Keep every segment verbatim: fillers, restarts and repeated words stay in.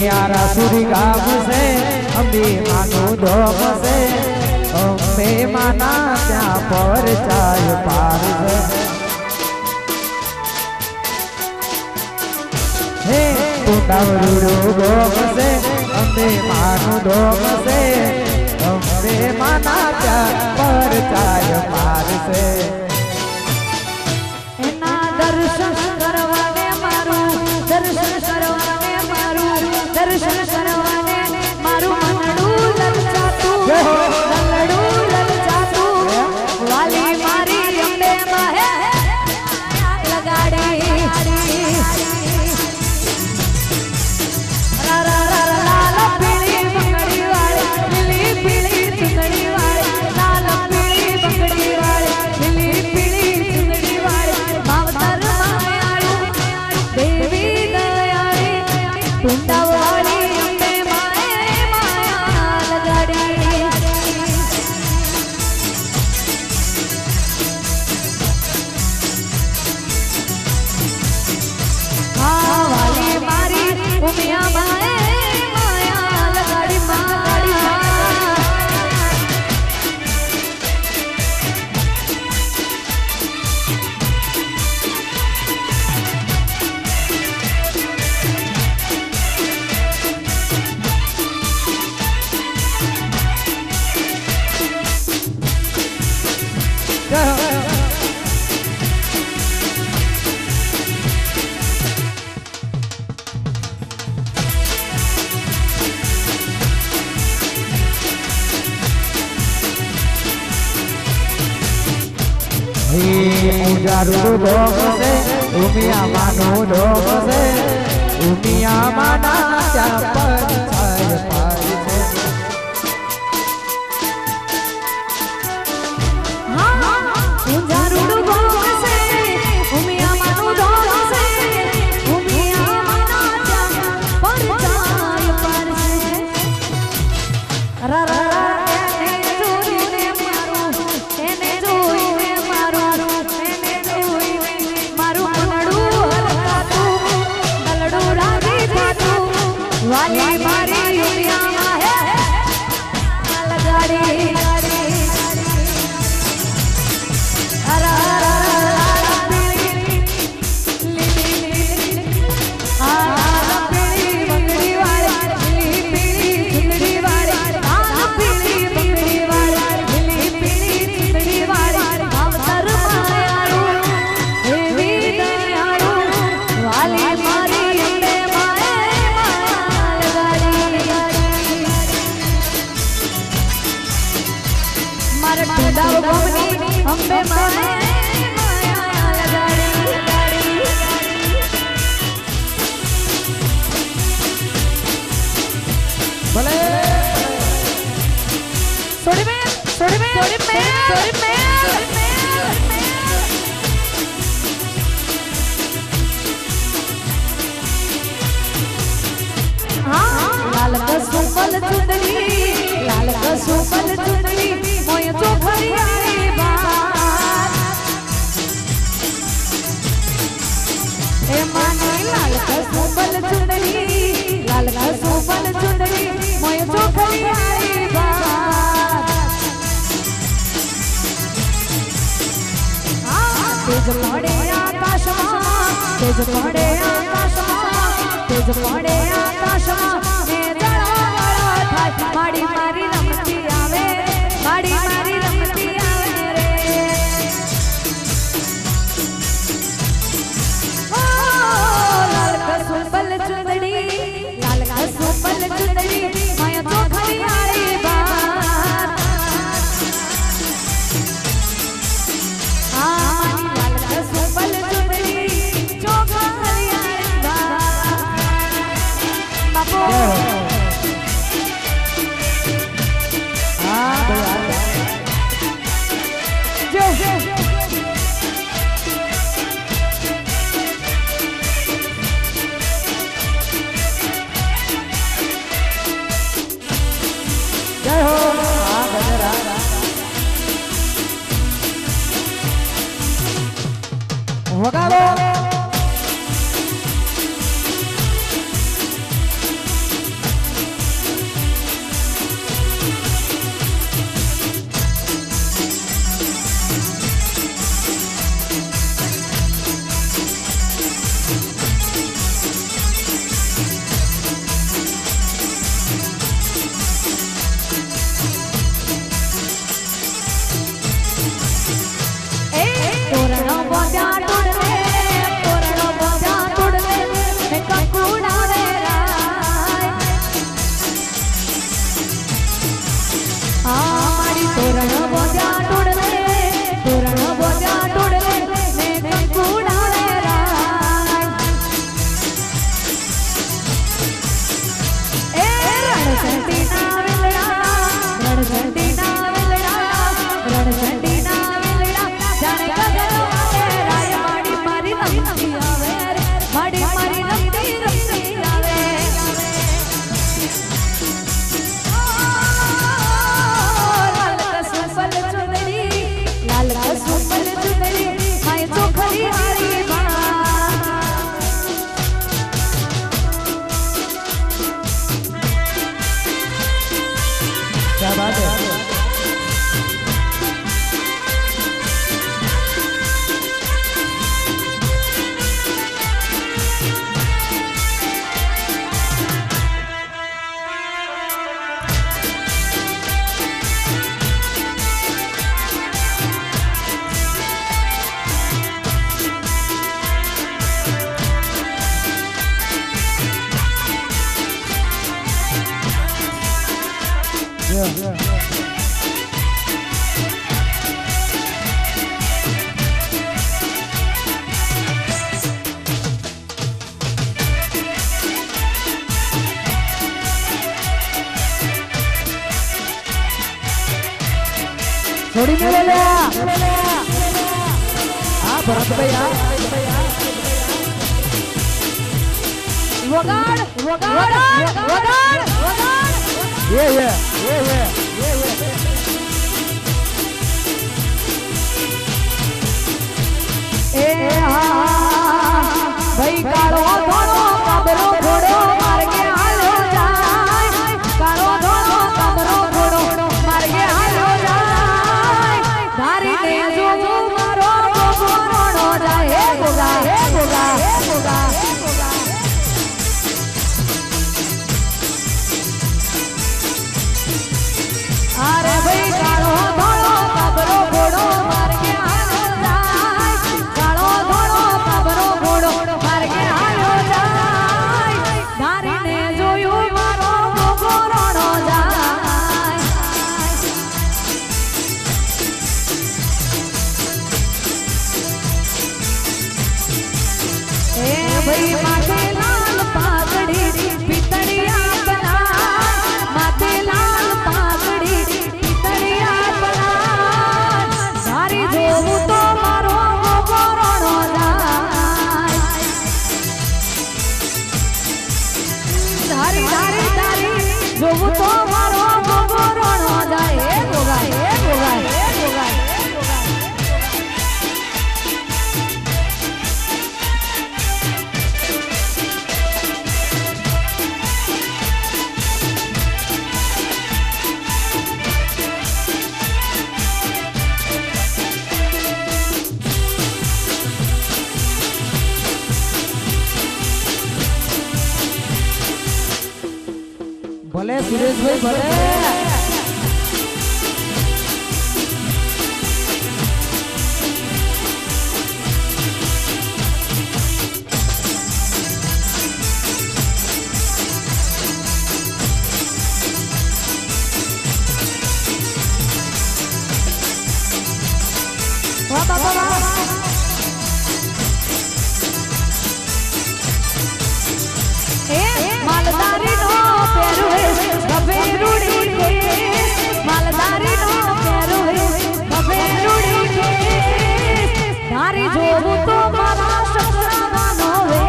न्यारा सूरी गाम से अम्बे मानो धोम से अम्बे माना त्या पर चाय पार से हे पुंडावरूडो गोम से अम्बे मानो धोम से अम्बे माना त्या पर चाय पार से एना दर्शन करवाने मारू दर्शन करवाने मारू दर्शन करवाने मारू मनडू ललचातू ललडू ललचातू वाली मारी अम्बे माहे लगाड़ी रा रा रा लाल पीली बंगड़ी वाली पीली पीली चुंदड़ी वाली लाल पीली बंगड़ी वाली पीली पीली चुंदड़ी वाली मावतर मायाळू देवी दयाळी पुंडावाली अम्बे माए माया लगाड़ी हाँ वाली मारी उमिया माए माया लगाड़ी माड़ी उजारू धोम से उमिया मानो धोम से उमिया माना त्या पर चाय पार से उजारू धोम से उमिया मानो धोम से उमिया माना त्या पर चाय पार से रा रा वाली मारी उमिया माहे लगाड़ी अरा अरा पीली लीली आ पीली बंगड़ी वाली पीली पीली चुंदड़ी वाली आ पीली बंगड़ी वाली पीली पीली चुंदड़ी वाली अवतार मायाळू देवी दयाळू वाली मारी अम्बे माए मारे टूंडाव गोमनी अम्बे माए माया लगाड़ी भले सोड़ी में सोड़ी में सोड़ी में सोड़ी में हाँ लाल का सुपल चुंदड़ी लाल का सुपल चुंदड़ी मोय चोखरी आई बात ए मानी लाल का सुपल चुंदड़ी लाल का सुपल चुंदड़ी मोय चोखरी आई बात तेज पड़े आकाश में तेज पड़े आकाश में तेज पड़े आकाश में जड़ा था माड़ी मारी रमती आवे माड़ी मारी रमती आवे रे ओ लाल का सुपल चुंदड़ी लाल का सुपल चुंदड़ी माया चोखरी आई बात हाँ लाल का सुपल चुंदड़ी चोखरी आई बात थोड़ी में ले ले हाँ भरत भैया वगाड़ वगाड़ वगाड़ वगाड़ ये ये ये ये ये ये ए भाई कालो धोलो कबरो घोड़ो मार के हालो जाए कालो धोलो कबरो घोड़ो मार के हालो जाए धारी ने जो जो मारो वो रोड़ो जाए गोगा हे गोगा हे गोगा अरे भाई कालो धोलो कबरो घोड़ो मार के हालो जाए कालो धोलो कबरो घोड़ो मार के हालो जाए धारी ने जोयो मारो गोगो रोड़ो जाए ए भाई माथे लाल पागड़ी पितड़िया बना माथे लाल पागड़ी पितड़िया बना धारी जोऊ तो मारो गोगो रोड़ो जाए धारी धारी धारी जोऊ तो मारो गोगो रोड़ो जाए हे गोगा हे गोगा हे गोगा भले सुरेश भाई भले वाह वाह वाह ए मालदारी नो पेरू है कबेरुड़ी के मालदारी नो पेरू है कबेरुड़ी के धारी जोऊ तो मारा सकरा नो है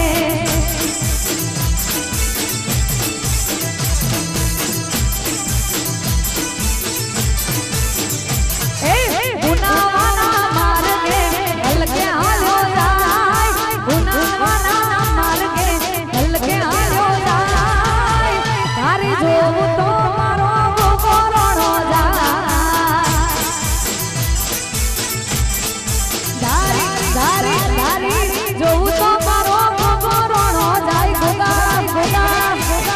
ए गुनावाना मार के हल्के हालो जाए गुनावाना मार के हल्के हालो जाए धारी जोऊ तो मारो गोगो रोड़ो जाए धारी धारी धारी जोऊ तो मारो गोगो रोड़ो जाए गोगा गोगा गोगा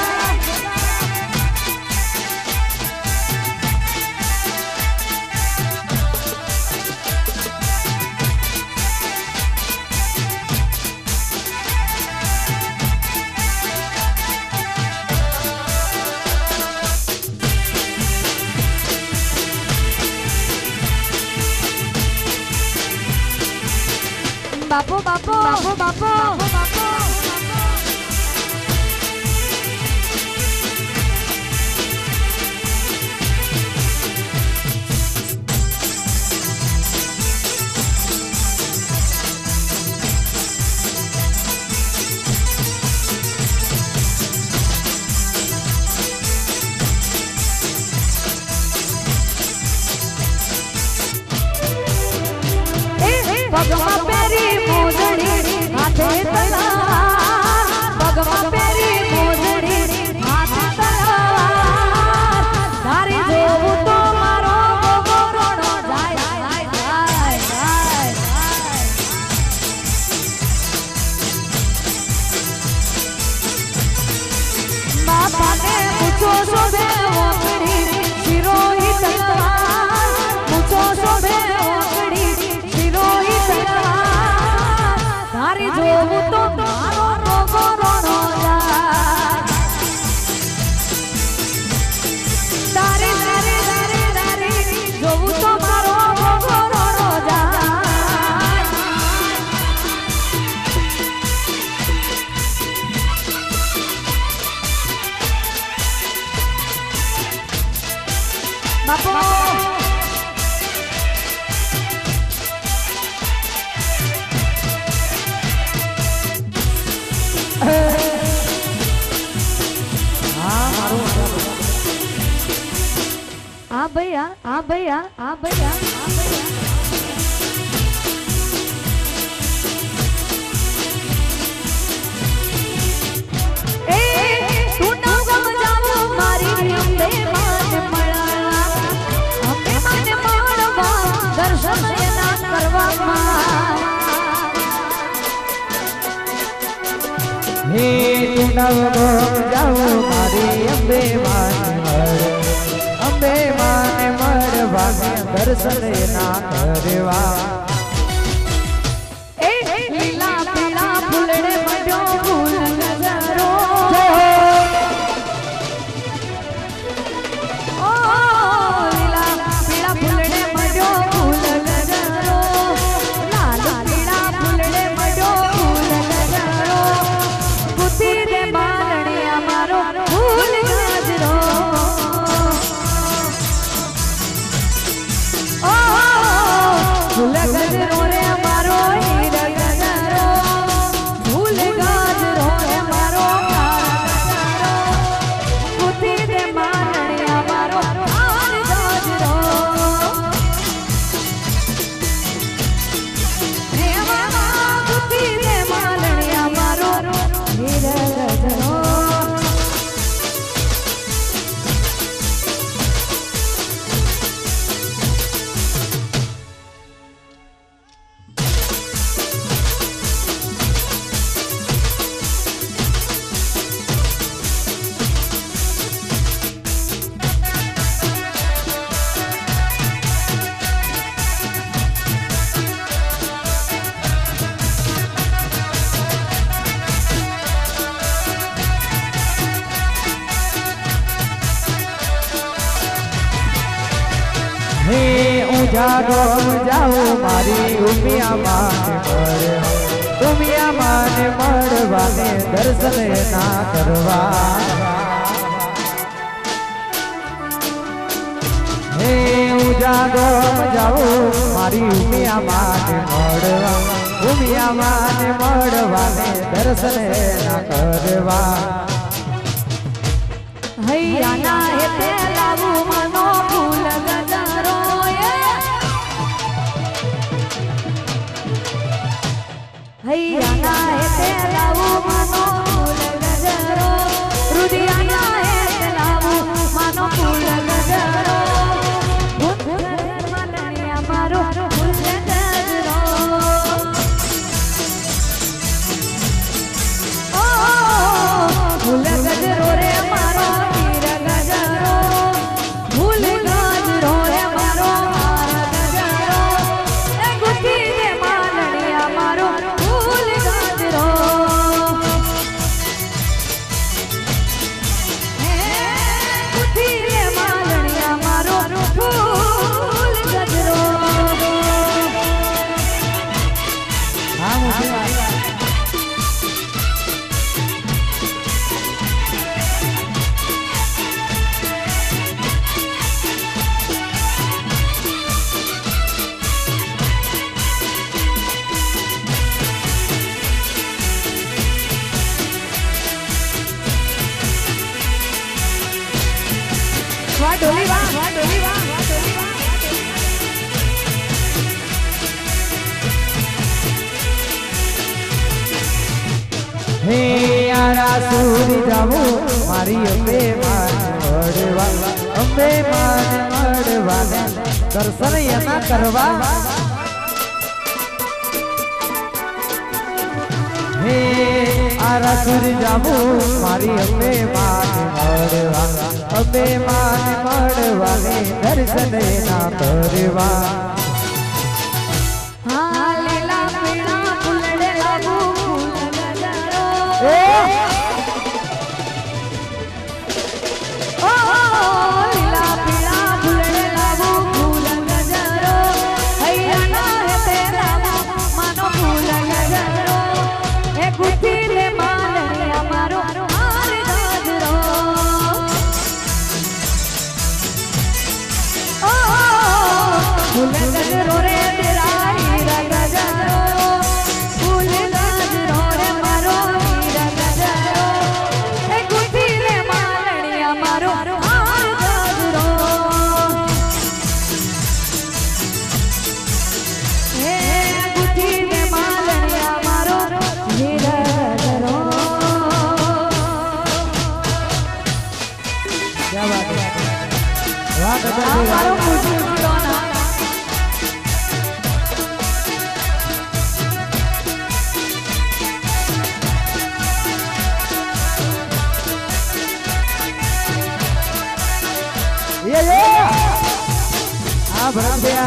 बापू बापू बापू बापू बापू पगमा पेरी मोजड़ी हाथे तलवार पगमा पेरी मोजड़ी हाथे तलवार धारी जोऊ तो मारो गोगो रोड़ो जाए जाए जाए जाए बापा ने मुझो शोभे ओकड़ी सिरोही तलवार मुझो शोभे ओकड़ी सिरोही तलवार धारी जोऊ तो मारो गोगो रोड़ो जाए धारी બાપુ આ ભૈયા આ ભૈયા આ ભૈયા આ ભૈયા हे नव जाओ मारी अम्बे मान अम्बे मान मरवा दर्शन ना करवा लीला पीला फूलड़े मडो फूल गजरो ओ लीला पीला फूलड़े मडो फूल गजरो लाल पीला फूलड़े मडो फूल गजरो बुद्धि दे बालणे अमारो फूल गजरो ओ फूल गजरो रे अमारो हीरा गजरो फूल गजरो रे अमारो गजरो बुद्धि दे बालणे अमारो फूल गजरो हे मामा बुद्धि दे बालणे अमारो हीरा गजरो हे उजाड़ो जाओ मारी उमिया मान मर उमिया मान मरवा ने दर्शन ना करवा हे उजाड़ो जाओ मारी उमिया मान मरवा उमिया मान मरवा ने दर्शन ना करवा हैया ना हे ते लावू मनो फूल गजरो हैया ना हे ते लावू मनो फूल गजरो रुदिया ना हे ते लावू मनो फूल गजरो मननी अमारो फूल गजरो ओ फूल गजरो रे अमारो हीरा गजरो फूल गजरो रे अमारो हार गजरो ए गुथी दे मालणी अमारो फूल गजरो ए गुथी दे मालणी अमारो फूल गजरो हाँ मुझे वाह डोली वाह वाह डोली वाह वाह डोली वाह हे यारा सूरी जाओ मारी अम्बे मान मरवा अम्बे मान मरवा ने दर्शन ना करवा हे आरा सूरी जाओ मारी अम्बे मान मरवा अम्बे मान मरवा ने दर्शन ना करवा हाँ लीला पीला फूलड़े लागू फूल गजरो ओ लीला पीला फूलड़े लागू फूल गजरो हैया ना हे ते लावू मानो फूल गजरो ए गुथी दे मालणी अमारो हार गजरो ગજરભાઈ મારો પૂછ્યું ये ये हाँ भरत भैया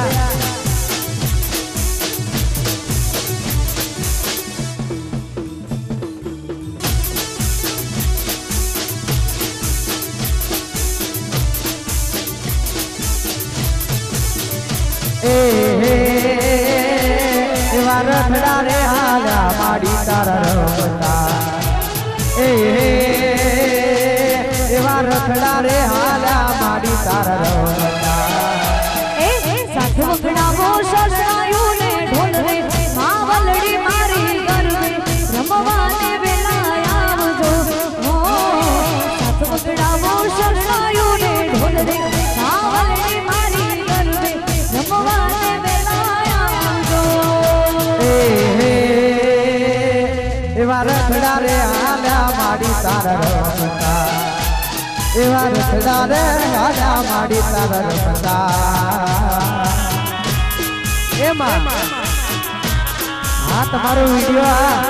ए एवा रखड़ा रे हाला माड़ी तारा रमता ए एवा रखड़ा रे हाला माड़ी तारा रमता ए साथ वगड़ावो शरणायो ने ढोल रे मावलड़ी मारी गरबे रमवाने वेला आवजो हो साथ वगड़ावो शरणायो ने ढोल रे मावलड़ी मारी गरबे रमवाने वेला आवजो ए एवा रखड़ा रे हाला माड़ी तारा रमता एवा रखड़ा रे हाला माड़ी तारा रमता एमा हाँ तुम्हारो वीडियो आ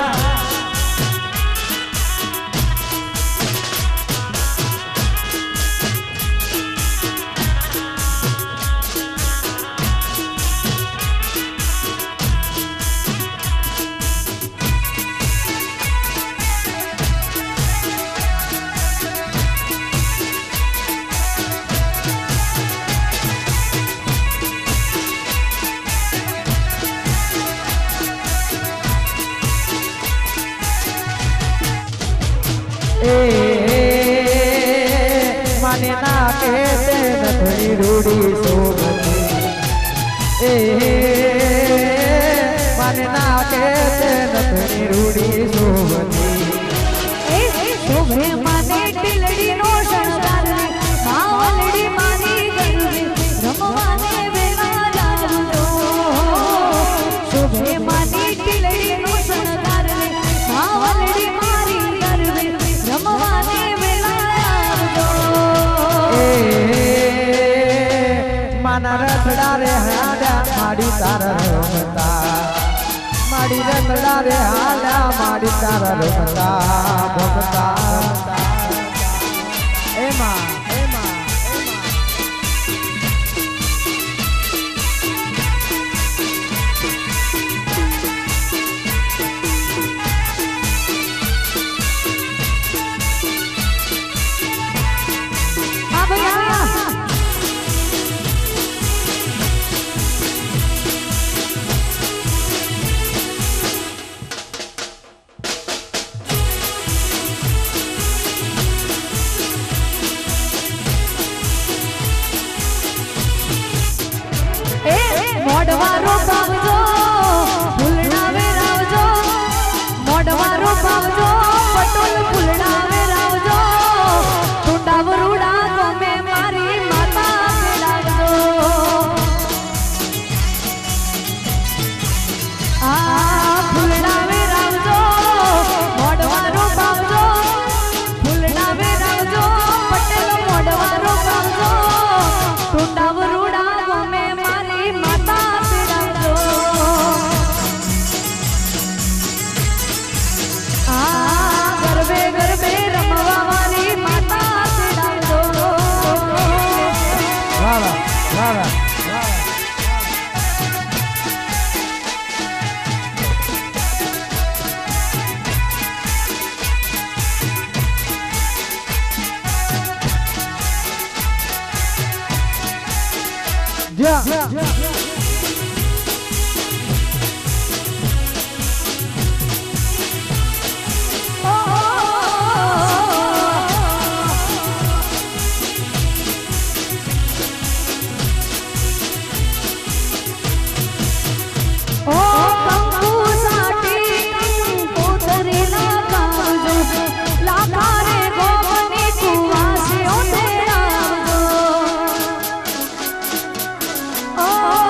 माने ना कहते नथड़ी रूड़ी सोबती ए माने ना कहते नथड़ी रूड़ी सोबती ए शोभे माने टिलड़ी नो शणगार मावलड़ी मानी गरबे रमवाने वेला आवजो शोभे माने टिलड़ी नो शणगार मावलड़ी मारी गरबे रमवाने वेला आवजो माना रखड़ा रे हाला माड़ी तारा रमता माड़ी रखड़ा रे हाला माड़ी तारा रमता भगता एमा एमा आ भैया मोडवारो पावजो फूलना वेरावजो मोडवारो पावजो पटोल फूलना वेरावजो टूटा वरुड़ा गमे मारी माता पेलावजो आ फूलना वेरावजो मोडवारो पावजो फूलना वेरावजो पटेल मोडवारो पावजो टूटा वरुड़ा गमे मारी माता गरबे गरबे रमवा वाली माता तेरा वाह वाह वाह जा Oh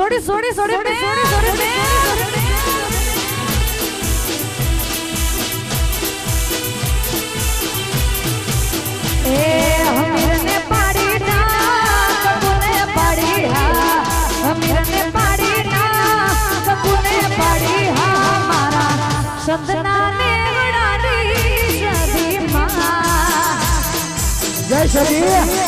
सोड़ी सोड़ी सोड़ी सोड़ी सोड़ी सोड़ी ए हमीर ने पाड़ी ना कबूने पाड़ी हा हमीर ने पाड़ी ना कबूने पाड़ी हा हमारा सदना ने उड़ानी सदी माँ जय श्री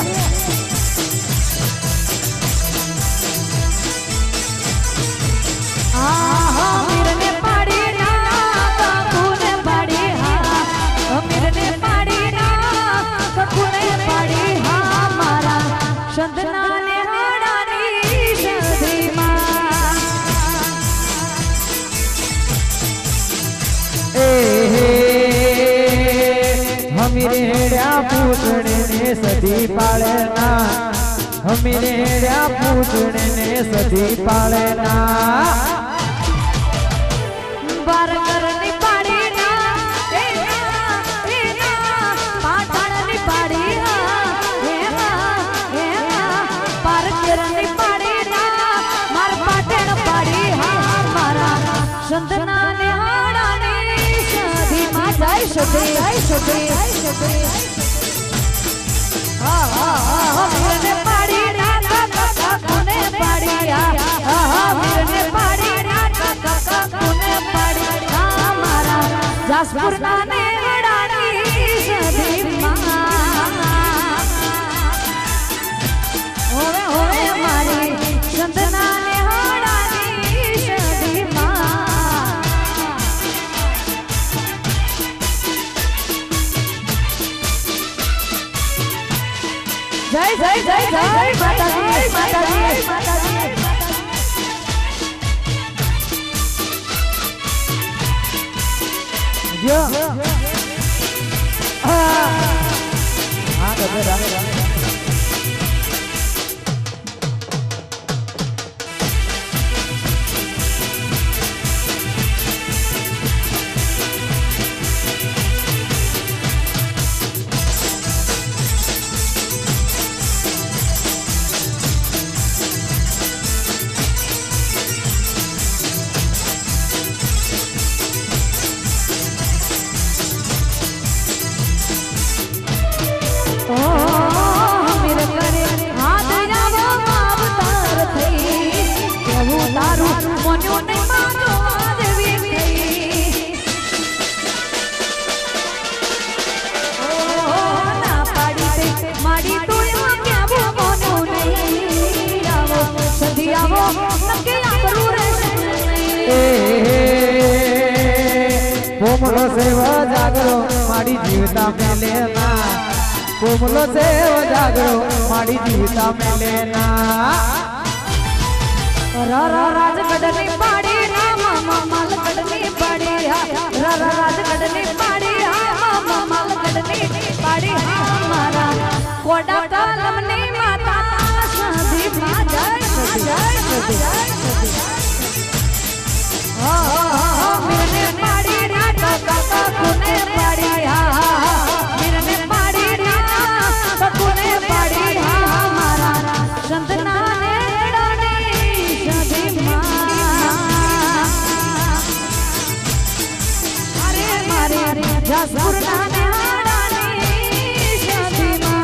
हमीर ने पाड़ी ना कबूने पाड़ी हा हमीर ने पाड़ी ना कबूने पाड़ी हा हमारा सदना ने उड़ानी सदी माँ हमीरे हेड़ा पूछने ने सदी पालना हमीरे हेड़ा पूछने ने सदी पालना बार करनी पाड़ी ना ए ना ए ना पाठानी पाड़ी हा हे ना हे ना बार करनी पाड़ी ना मार पाटण पाड़ी हा हमारा संतना ने हाड़ानी सदी माँ जय सदी जय सदी हा हा हा मेरे पाड़ी ना काका कोने पाड़ी हा हा मेरे पाड़ी ना काका कोने पाड़ी हमारा जासपुर ने उड़ानी सदी माँ होवे होवे हमारी संतना ने उड़ानी सदी माँ जय जय जय जय माता दी माता दी माता दी जो हाँ हाँ तो फिर कोमलो से वो जागरो माड़ी जीविता में लेना कोमलो से वो जागरो माड़ी जीविता में लेना रा रा राज कड़नी पाड़ी हा मामा माल कड़नी पाड़ी हा रा रा राज कड़नी पाड़ी हा मामा माल कड़नी पाड़ी हा हमारा कोडा कलम ने माता सदी माँ जय जय जय हा हा मेरे पाड़ी ना काका कोने पाड़ी हा मेरे पाड़ी ना काका कोने पाड़ी हा हमारा संतना ने उड़ानी सदी माँ अरे मारे जासपुर ने उड़ानी सदी माँ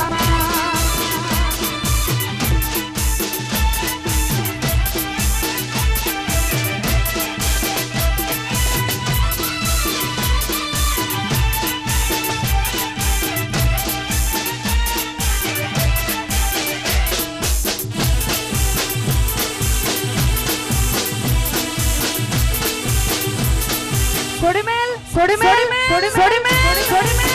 सोड़ी मेल सोड़ी मेल सोड़ी मेल सोड़ी मेल सोड़ी मेल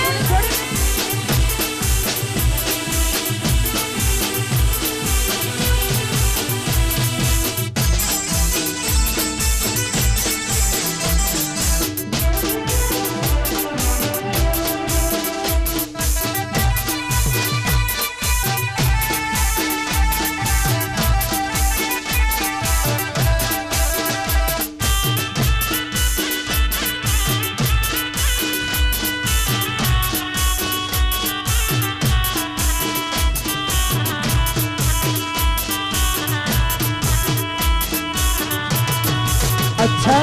अच्छा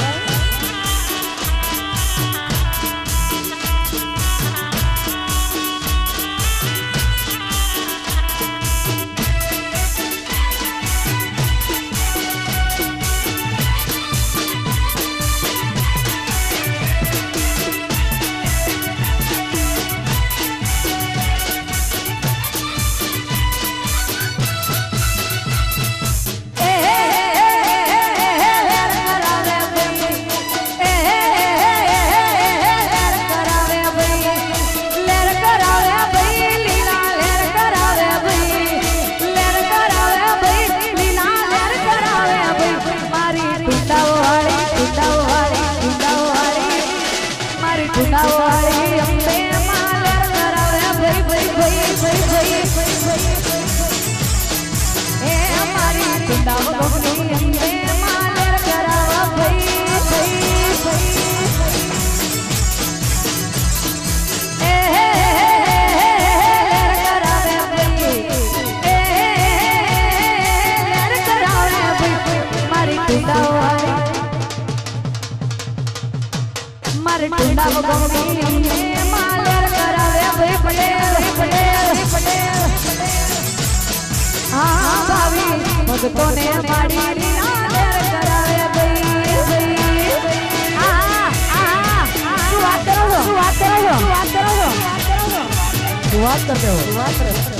भक्तों ने माड़ी नादर करावे भाई आ आ शुरुआत करो शुरुआत करो शुरुआत करो शुरुआत करते हो शुरुआत करते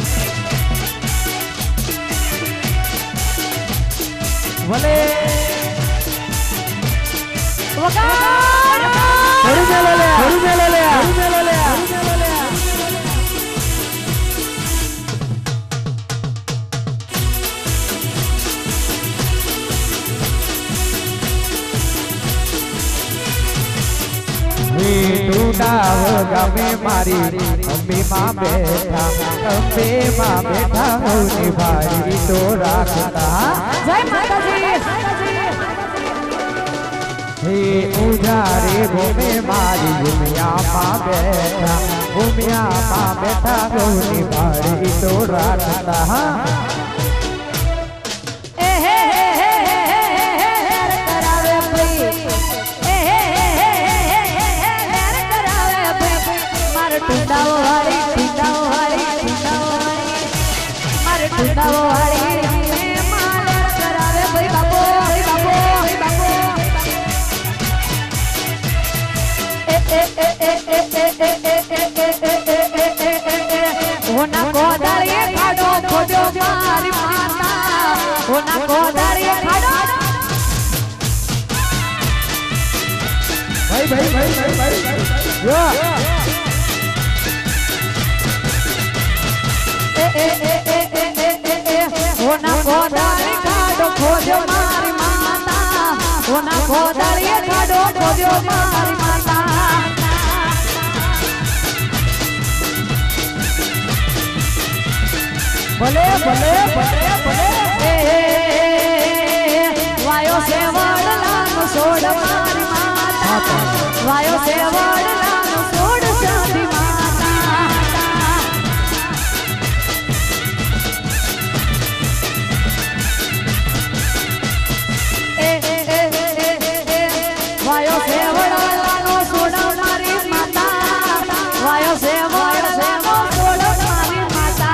भले वकार हरी में ले ले हरी में ले ले हरी में ले ले टूटा होगा मैं मारी अम्बे माँ बैठा अम्बे माँ बैठा होने भारी तो राखता जय माता जी हे उजारे घूमे मारी घूमिया माँ बैठा घूमिया माँ बैठा होने भारी तो राखता टूटाओ वाली टूटाओ वाली टूटाओ वाली मारे टूटाओ वाली में मालर करावे भाई बाबू भाई बाबू भाई बाबू ए ए ए ए ए ए ए ए होना कोदारिये खाडो खोजो मारी माता होना कोदारिये खाडो भाई भाई भाई भाई भाई यो होना कोदारी खाडो खोजो मारी माता होना कोदारी खाडो खोजो मारी माता भले भले भले भले वायो से वडलानो सोड मारी माता वायो से वडलानो सोड शादी माता वायो से वडलानो सोड मारी माता वायो से वडलानो सोड मारी माता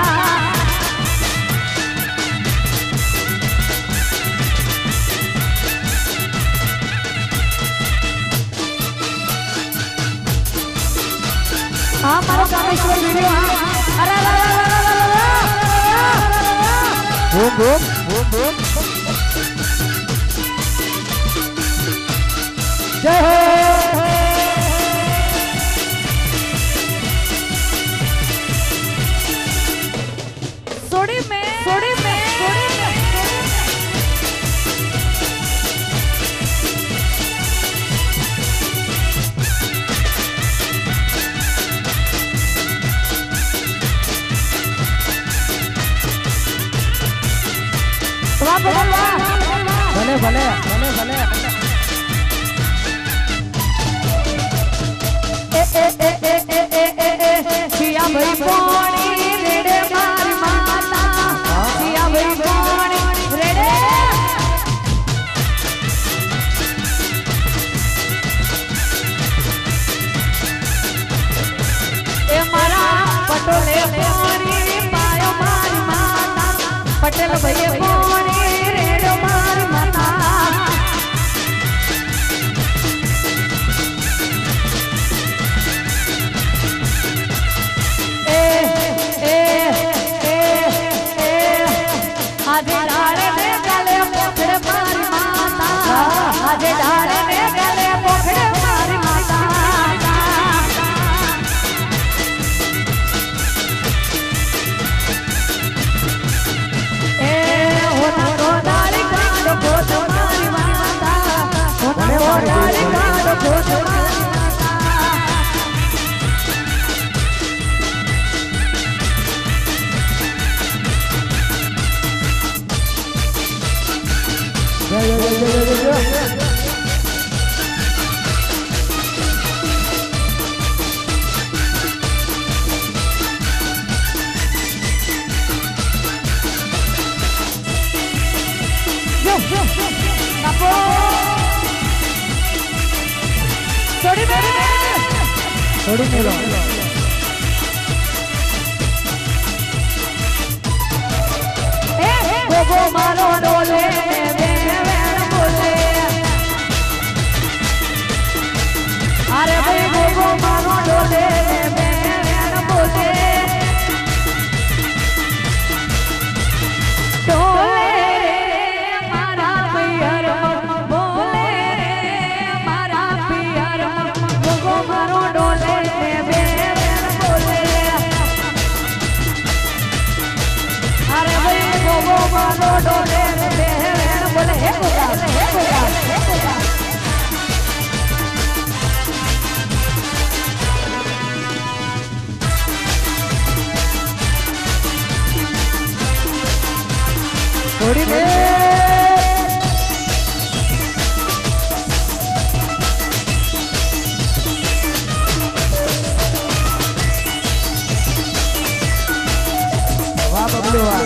हाँ मारो कामेश्वर वीडियो हाँ अरे अरे बूम बूम बूम बूम जय हो सोड़ी में सोड़ी में सोड़ी में भले भले भले भले ए ए ए ए ए ए ए ए पिया भाई पानी रेड़े मारी माता पिया भाई पानी रेड़े ડોલે પોણી પાયો મારી માતા પટેલ ભાઈએ પોણી રેડો મારી માતા એ એ એ એ આજે ડાળે ને ગલે પોખડે મારી માતા આજે ડાળે ને ગલે પોખડે મારી માતા એ હોના તો ડાળી કાઢો પોત મારી માતા હોના તો ડાળી કાઢો પોત મારી Yeah, yeah, yeah, yeah, yeah, yeah. Yo, yo, yo. Capo. Sorry, baby. Sorry, Melo. Eh, gogo maro dole. अरे भाई गोगो मारो डोले बेन बोले डोले मारा पियर बोले मारा पियर गोगो मारो डोले बेन बोले अरे भाई गोगो मारो डोले बेन बोले हे गोगा हे गोगा हे गोगा थोड़ी देर वाह बबलू वाह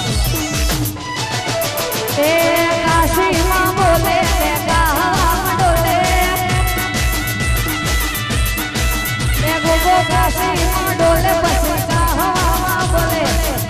ए काशी मां बोले गावा डोले ए गोगो काशी मां डोले बस गावा बोले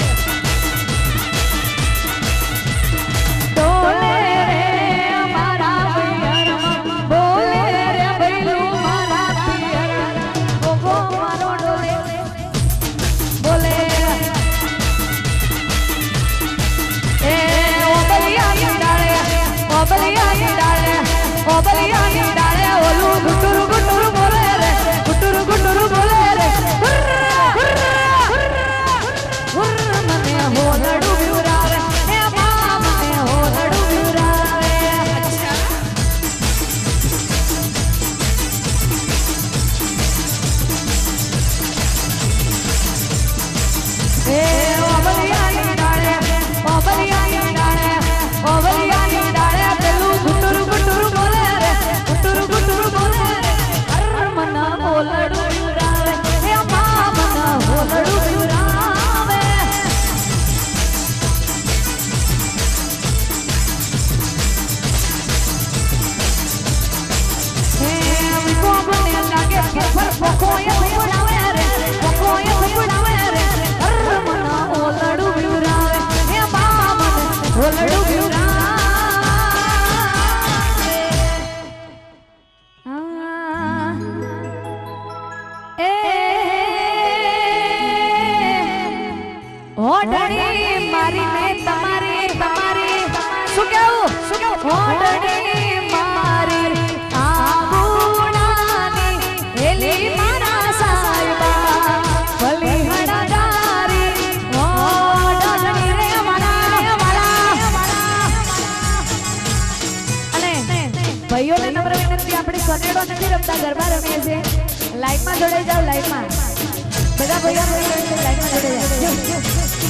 ભાઈઓને નમ્ર વિનંતી આપણે સોનેડો નથી રમતા ગરબા રમીએ છીએ લાઈનમાં જોડાઈ જાવ લાઈનમાં બધા ભાઈઓ લાઈનમાં જોડાઈ જાવ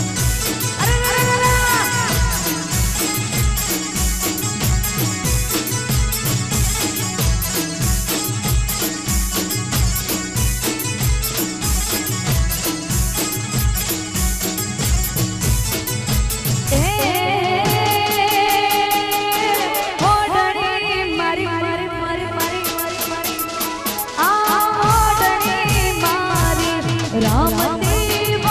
અરે અરે અરે રામદેવ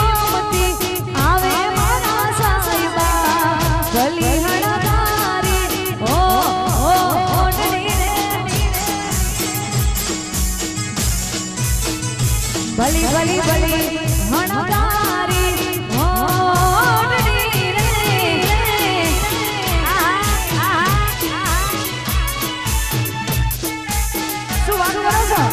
भली भली हणकारी ओडनी रे आ आ શું વાત કરો છો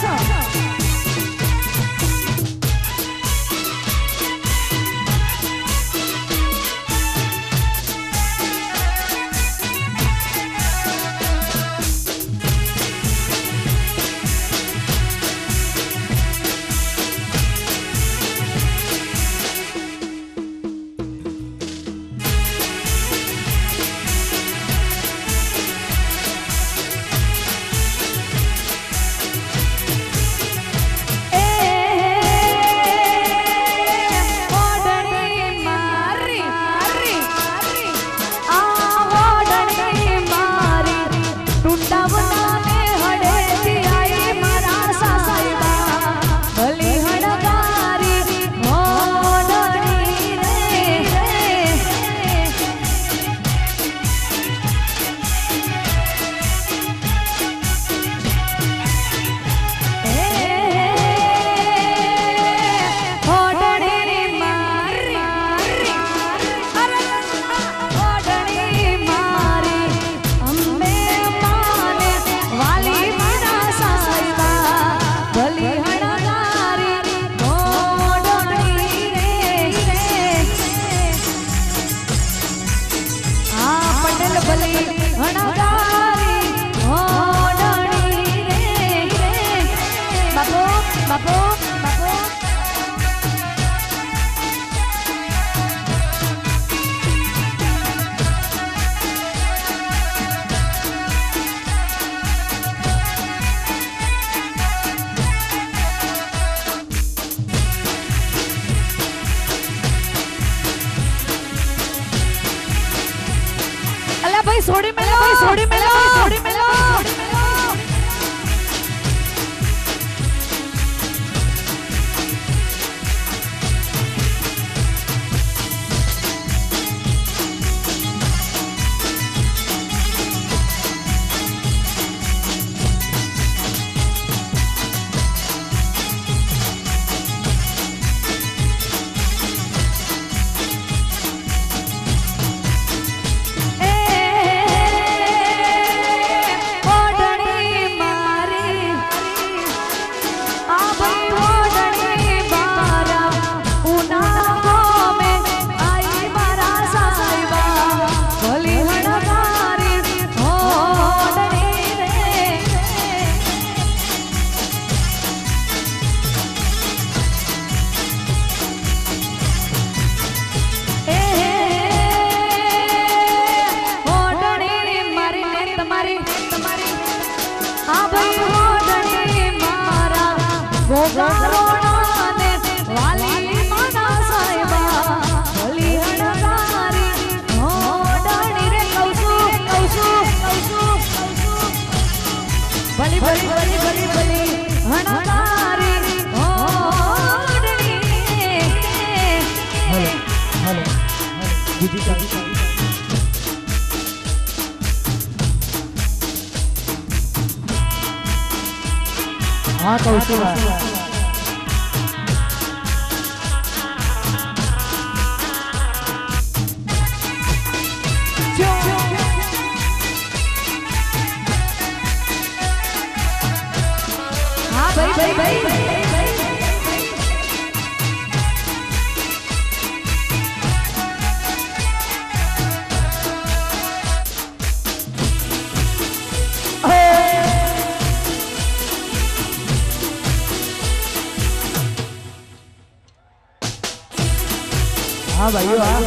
भाई सोड़ी मिलो भाई सोड़ी मिलो सोड़ी मिलो भली भली भली भली भली हणकारी ओडनी हेलो हेलो दीदी का हाँ कौशल भाई भाई भाई हाँ भाई हाँ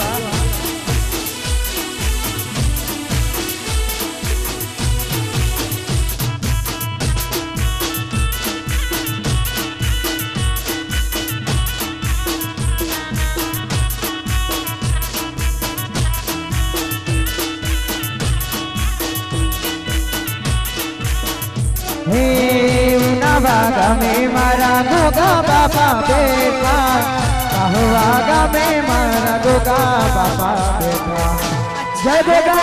वागा में मारा गोगा बाबा बेटा वागा में मारा गोगा बाबा बेटा जय बेटा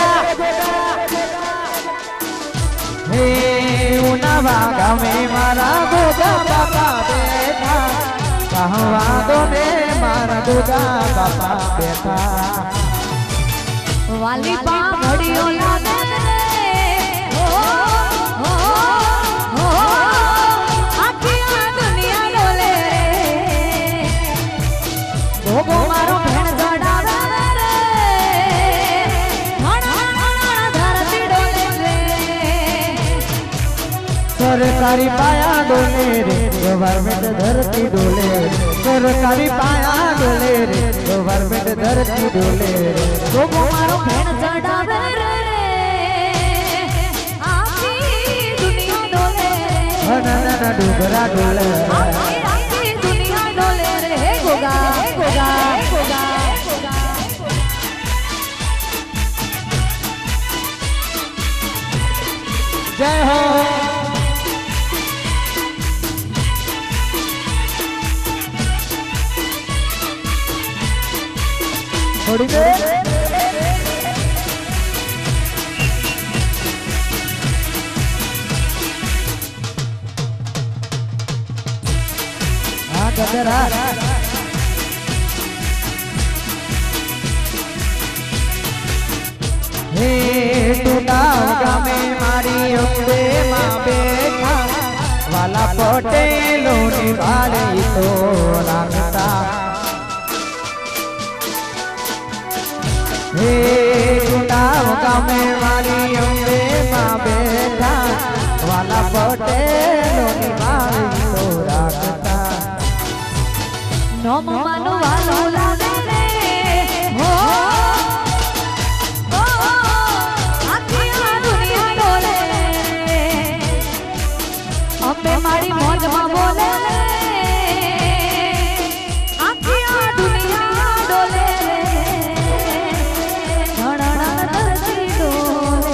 हे उना वागा में मारा गोगा बाबा बेटा વાંધો ને મારા દુગા બાપા બેઠા વાલી પા ઘડીઓ લાગે રે ઓ ઓ ઓ આખી આ દુનિયા ડોલે રે ભોગો મારો ભેણ ચડાવે રે ઘણા ઘણા ધરતી ડોલે રે સરકારી પાયા ડોલે રે ગવર્મેન્ટ ધરતી ડોલે સરકારી પાયા ડોલે રે ગવર્મેન્ટ ધરતી ડોલે રે ભોગો મારો ભેણ ચડાવે રે આખી દુનિયા ડોલે રે નાના ડુગરા ડોલે આખી આખી દુનિયા ડોલે રે હે ગોગા હે ગોગા હે ગોગા જય હો થોડી દેર હા ગજરા હે ટુડા ગામે મારી અંબે માં બેઠા વાલા પટેલો ની વાળી તો રાખતા હે ટુડા ગામે મારી અંબે માં બેઠા વાલા પટેલો ની વાળી તો રાખતા નોમ માનો વાલો લાગે રે હો ઓ આખી આ દુનિયા ડોલે અંબે મારી મોજમાં બોલે આખી આ દુનિયા ડોલે ઘણા ધરતી ડોલે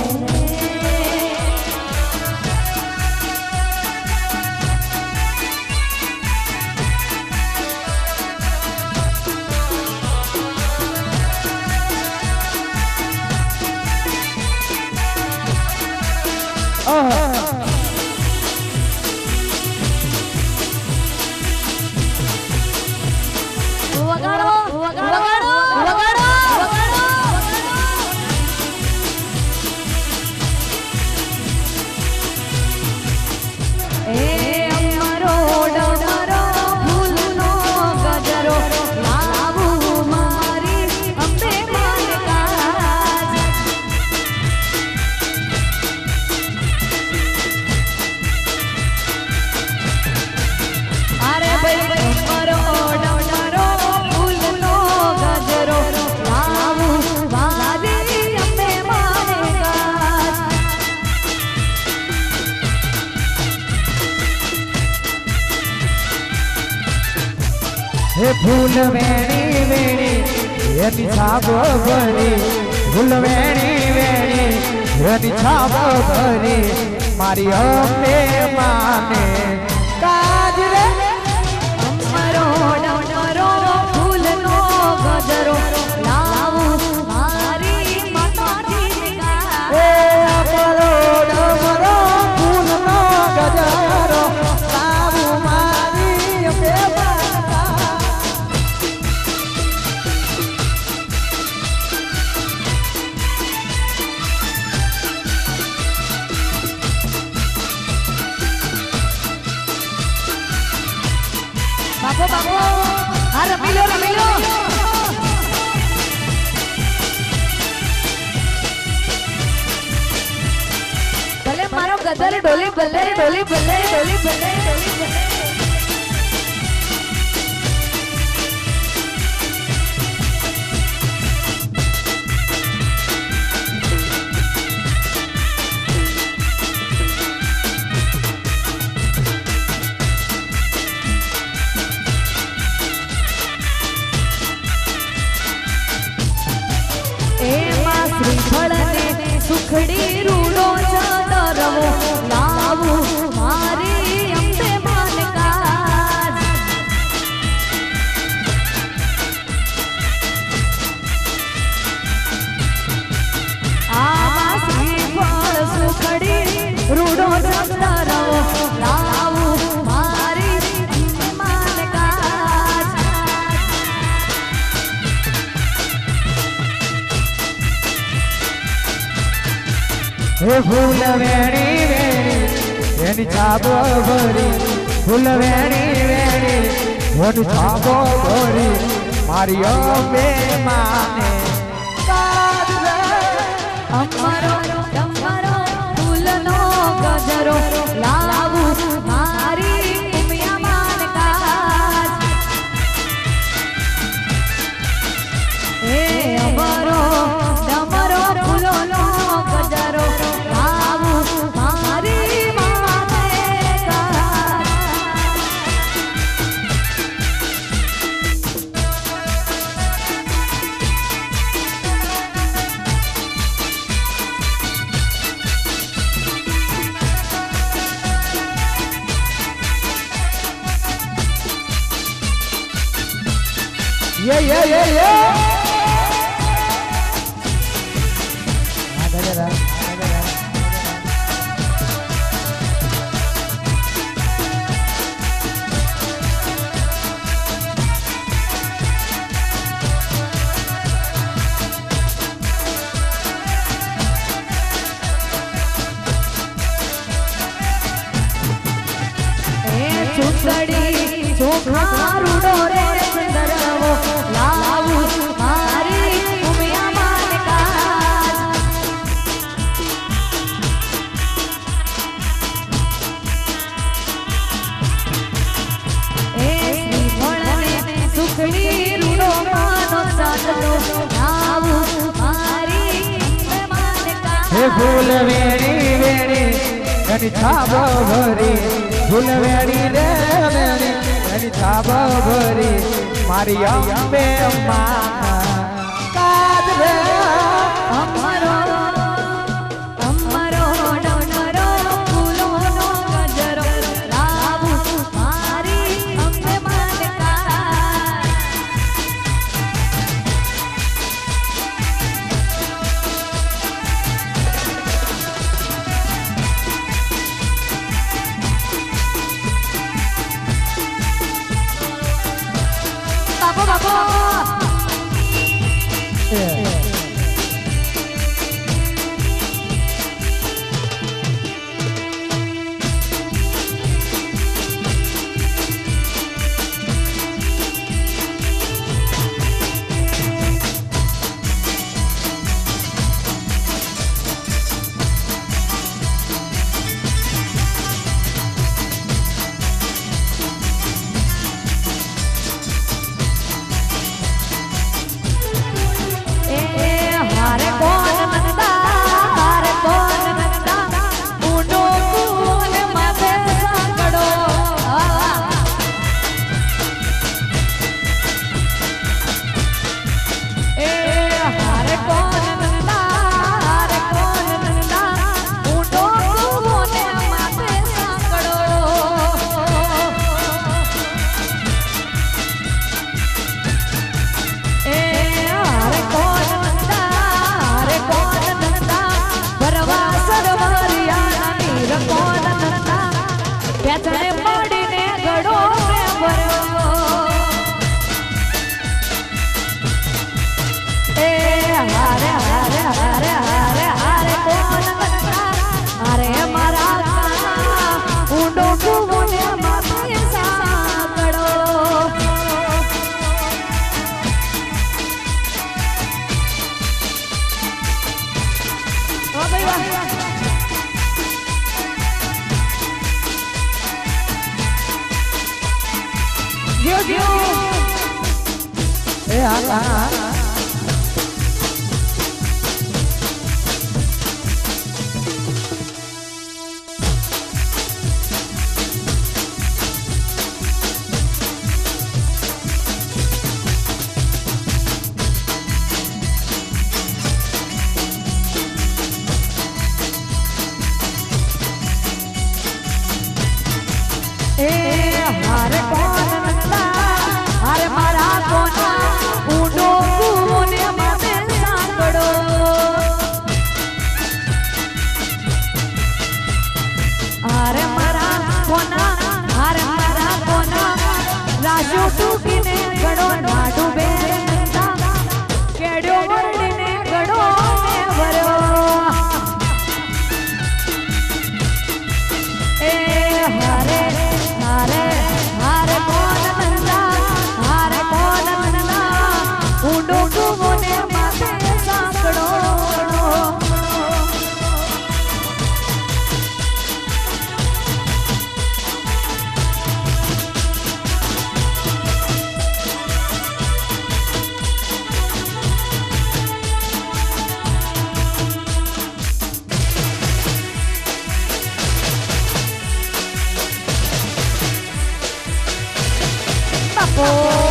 વગાડો વગાડો વગાડો વગાડો એ અમારો ડમરો ફૂલનો ગજરો લાવું મારી અંબે મારે કાજ અરે ભાઈ અમારો ડમરો ફૂલનો ગજરો લાવું મારી અંબે મારે કાજ હે ફૂલ વેણી વેણી એની છાપ ભરી ફૂલ વેણી વેણી એની છાપ ભરી મારી અંબે માને કાજ રે અમારો ડમરો ફૂલનો ગજરો લાવું મારી માતાજી કાજ એ અમારો ડમરો ફૂલનો ગજરો લાવું મારી અંબે માતા બાપો બાપો આ રમી લો રમી લો ભલે મારો ગદર ડોલી ભલે ડોલી ભલે ડોલી ભલે ડોલી ભલે એમાં શ્રીફળને સુખડી રૂડો ચાદરવો લાવું મારી અંબે માને ફૂલ વેણી વેણી એની છાબો ભરી ફૂલ વેણી વેણી એની છાબો ભરી મારી અંબે માને અમારો તમારો ફૂલનો ગજરો લાવું મારી ઉમિયા માન કાજ એ અમારો તમારો ફૂલનો ગજરો લાવું મારી માને કાજ Yeah, yeah, yeah, yeah. સુંદરી ચોખા રૂડો રે સુંદરવો લાવું મારી ઉમિયા માન કાજ એ શ્રીફળને સુખડી રૂડો માનો સાધનો લાવું મારી ઉમિયા માન કાજ હે ફૂલ વેણી વેણી એની છાબો ભરી ફૂલ વેણી રે વેણી એની છાબો ભરી મારી અંબે માં કાદ રે અમારો અમારો ડમરો ફૂલોનો ગજરો લાવું મારી અંબે માન કાજ બાપો બાપો એ હા હા બાપો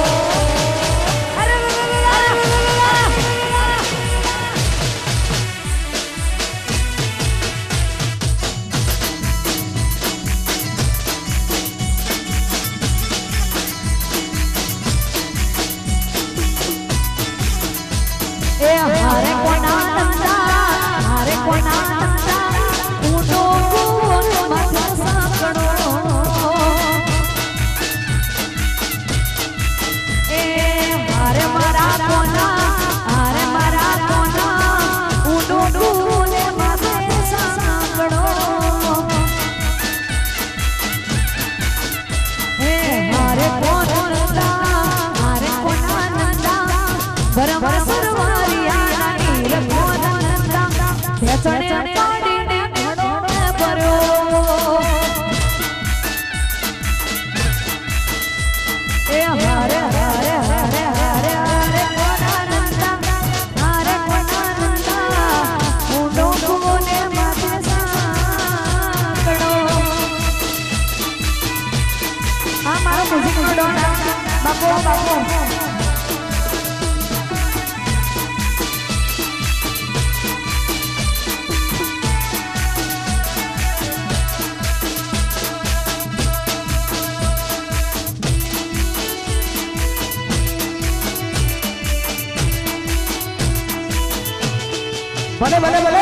हरे कोना नंदा हरे कोना नंदा ऊनो गुण मत साकड़ो ए हरे मरा कोना हरे मरा कोना ऊनो गुण मत साकड़ो ए हरे कोना नंदा हरे कोना नंदा बरबर सरवारिया चने पाड़ीने घड़ोने भरो ए हरे हरे हरे हरे हरे कोनानंदा हरे कोनानंदा ऊनो गुने माथे साकड़ो आ मारो म्यूजिक नो डोना बापू बापू भले भले भले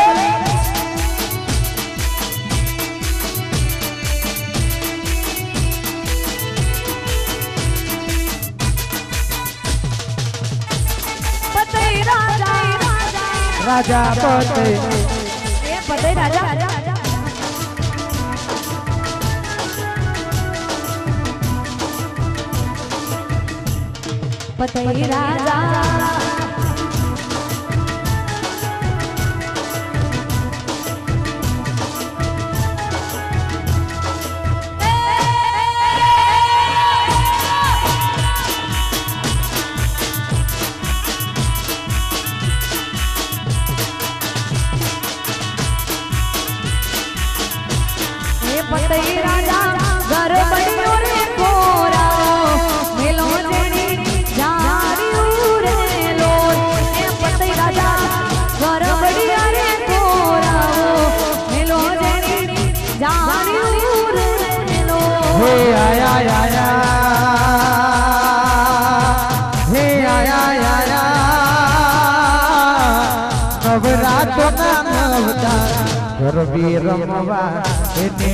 पते राजा राजा पते ए पते राजा पते राजा पते राजा घर बड़ी और कोरा मिलो जेनी जानी उरे लो ए पते राजा घर बड़ी और कोरा मिलो जेनी जानी उरे लो हे आया आया हे आया आया नवरात ना नवता गरबी रमवा हे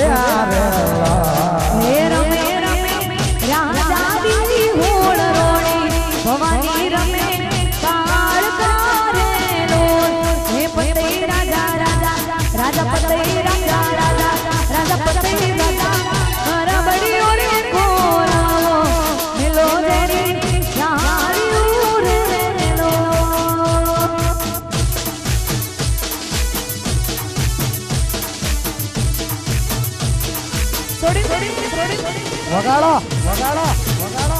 रमे रमे राजा दी होड़ रोड़ी भवानी रमे काल करे लोल हे पते राजा राजा राजा पते राजा राजा राजा पते राजा हर बड़ी और कोरा मिलो तेरी सारी उरे लो थोड़ी थोड़ी थोड़ी वगाड़ो वगाड़ो वगाड़ो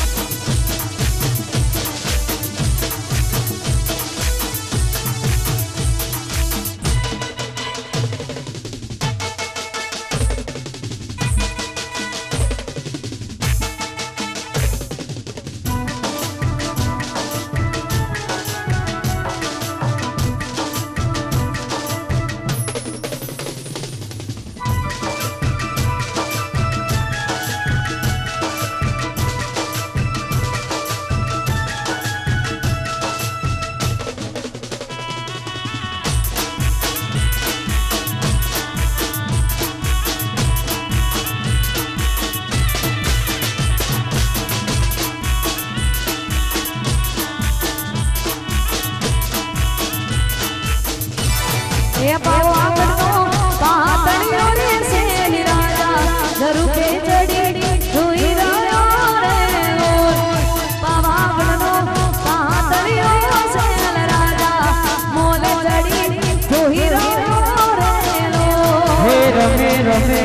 ये पाओ आंगनो पातड़ियों रे सेली राजा धरु पे चढ़ी हुई राया रे पाओ आंगनो पातड़ियों सेल राजा मोले चढ़ी हुई राया रे हे रमे रमे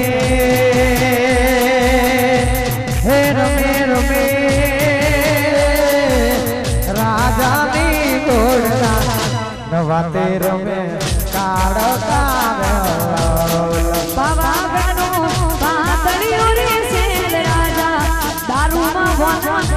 हे रमे रमे राजा नी गोड़ना नवाते रमे काड़ो बाबा गनो पातड़ियों रे सेल राजा दारू में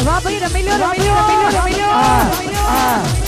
વાહ ભાઈ રમી લો રમી લો રમી લો રમી લો આ આ